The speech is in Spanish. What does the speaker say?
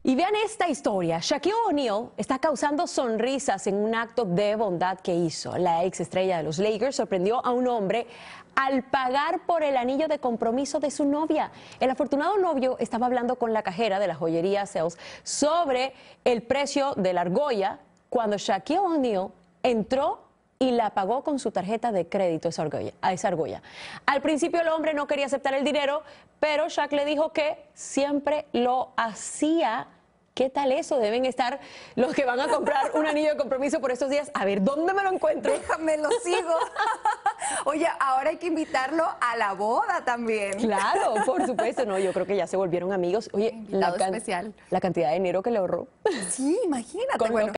Y vean esta historia. Shaquille O'Neal está causando sonrisas en un acto de bondad que hizo. La ex estrella de los Lakers sorprendió a un hombre al pagar por el anillo de compromiso de su novia. El afortunado novio estaba hablando con la cajera de la joyería Sales sobre el precio de la argolla cuando Shaquille O'Neal entró y la pagó con su tarjeta de crédito a esa argolla. Al principio el hombre no quería aceptar el dinero, pero Shaq le dijo que siempre lo hacía. ¿Qué tal eso? Deben estar los que van a comprar un anillo de compromiso por estos días. A ver, ¿dónde me lo encuentro? Déjame, lo sigo. Oye, ahora hay que invitarlo a la boda también. Claro, por supuesto. No, yo creo que ya se volvieron amigos. Oye, Invitado especial. la cantidad de dinero que le ahorró. Sí, imagínate. Con bueno.